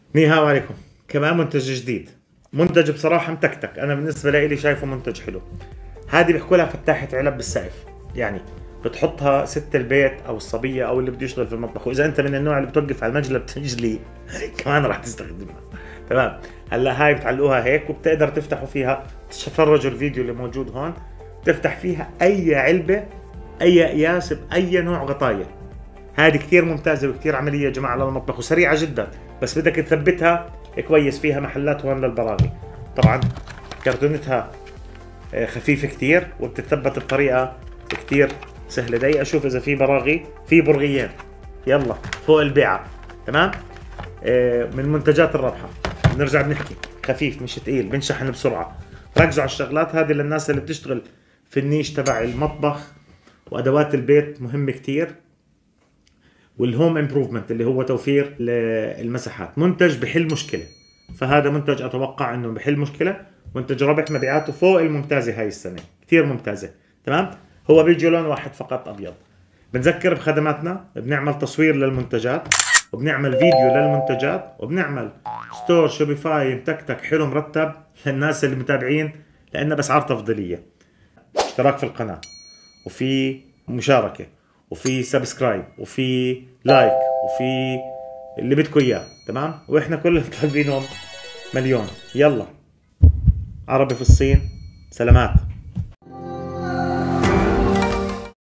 نيهاو عليكم. كمان منتج جديد، منتج بصراحة متكتك. أنا بالنسبة لي شايفه منتج حلو. هذه بيحكوا لها فتاحة علب بالسقف، يعني بتحطها ست البيت أو الصبية أو اللي بده يشتغل في المطبخ، وإذا أنت من النوع اللي بتوقف على المجلة بتجلي كمان راح تستخدمها. تمام. هلا هاي بتعلقوها هيك وبتقدر تفتحوا فيها، تفرجوا الفيديو اللي موجود هون، تفتح فيها أي علبة، أي قياس بأي نوع غطاية. هذه كثير ممتازة وكثير عملية يا جماعة للمطبخ وسريعة جدا، بس بدك تثبتها كويس. فيها محلات هون للبراغي. طبعا كرتونتها خفيفة كثير وبتتثبت بطريقة كثير سهلة. دقيقة اشوف اذا في براغي، في برغيين. يلا فوق البيعة. تمام. من المنتجات الرابحة. بنرجع بنحكي خفيف مش ثقيل، بنشحن بسرعة. ركزوا على الشغلات هذه للناس اللي بتشتغل في النيش تبع المطبخ وادوات البيت، مهم كثير. والهوم امبروفمنت اللي هو توفير المساحات، منتج بحل مشكله. فهذا منتج اتوقع انه بحل مشكله، منتج ربح، مبيعاته فوق الممتازه هاي السنه، كثير ممتازه. تمام. هو بيجي لون واحد فقط ابيض. بنذكر بخدماتنا، بنعمل تصوير للمنتجات وبنعمل فيديو للمنتجات وبنعمل ستور شوبيفاي متكتك حلو مرتب للناس اللي متابعين، لانه باسعار تفضيليه. اشتراك في القناه، وفي مشاركة، وفي سبسكرايب، وفي لايك، وفي اللي بدكم اياه. تمام. واحنا كلنا طالبينهم مليون. يلا، عربي في الصين، سلامات.